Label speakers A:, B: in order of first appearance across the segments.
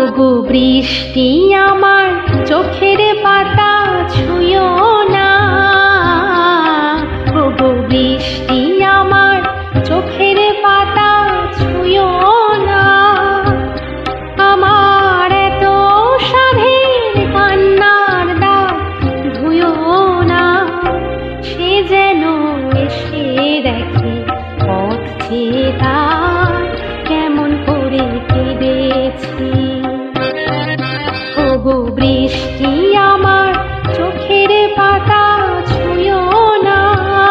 A: ওগো বৃষ্টি আমার চোখের পাতা ছুঁয়ো না, ওগো বৃষ্টি আমার চোখের পাতা ছুঁয়ো না। আমার এত সাধের কান্নার দাগ ধুয়ো না, সে যেন এসে দেখে পথ চেয়ে তার কেমন করে কেঁদেছি। ওগো বৃষ্টি আমার চোখের পাতা ছুঁয়ো না,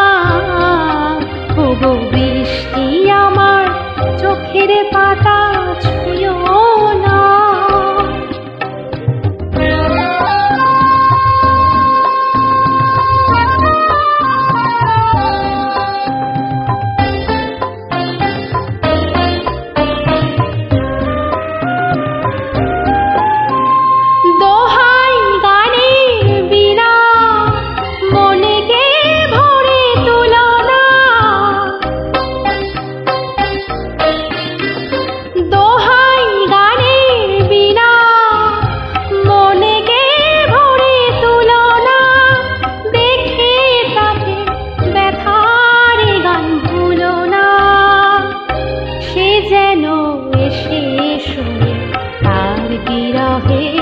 A: ওগো বৃষ্টি আমার চোখের পাতা ছুঁয়ো না। যেন এসে শুনে তার বিরহে